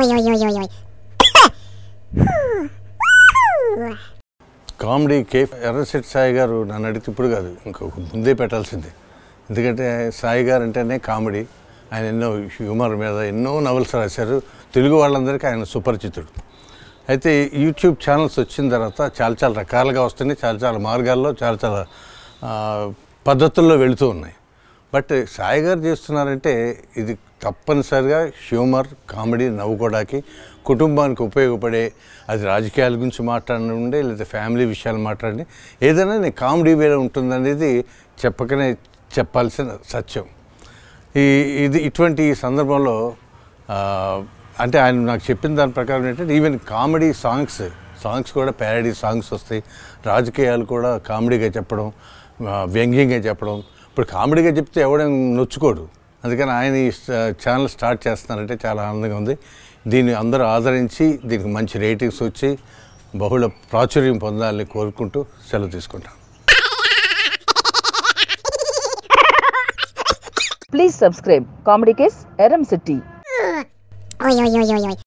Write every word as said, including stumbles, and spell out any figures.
Comedy cafe Errasetti Sai గారు నన్ను అడిగితే ఇప్పుడు కాదు ఇంకొక ముందే పెట్టాల్సిందే. ఎందుకంటే సాయి గారు అంటేనే కామెడీ. ఆయన ఎన్నో హ్యూమర్ మీద ఎన్నో నవల్స్ రాశారు. తెలుగు వాళ్ళందరికీ ఆయన సుపరిచితుడు. అయితే యూట్యూబ్ ఛానల్స్ వచ్చిన తర్వాత చాలా చాలా రకాలుగా వస్తున్నాయి, చాలా చాలా మార్గాల్లో చాలా చాలా పద్ధతుల్లో వెళుతూ ఉన్నాయి. బట్ సాయి గారు చేస్తున్నారంటే ఇది తప్పనిసరిగా హ్యూమర్, కామెడీ, నవ్వుకోవడానికి, కుటుంబానికి ఉపయోగపడే, అది రాజకీయాల గురించి మాట్లాడండి లేదా ఫ్యామిలీ విషయాలు మాట్లాడండి, ఏదైనా నేను కామెడీ వేలో ఉంటుందనేది చెప్పకనే చెప్పాల్సిన సత్యం. ఈ ఇది ఇటువంటి సందర్భంలో అంటే ఆయన నాకు చెప్పిన దాని ప్రకారం ఏంటంటే ఈవెన్ కామెడీ సాంగ్స్ సాంగ్స్ కూడా ప్యారడీ సాంగ్స్ వస్తాయి. రాజకీయాలు కూడా కామెడీగా చెప్పడం, వ్యంగ్యంగా చెప్పడం. ఇప్పుడు కామెడీగా చెప్తే ఎవడేం నొచ్చుకోడు. అందుకని ఆయన ఈ ఛానల్ స్టార్ట్ చేస్తున్నారంటే చాలా ఆనందంగా ఉంది. దీన్ని అందరూ ఆదరించి దీనికి మంచి రేటింగ్స్ వచ్చి బహుళ ప్రాచుర్యం పొందాలని కోరుకుంటూ సెలవు తీసుకుంటాం. Please subscribe Comedy Case R M City.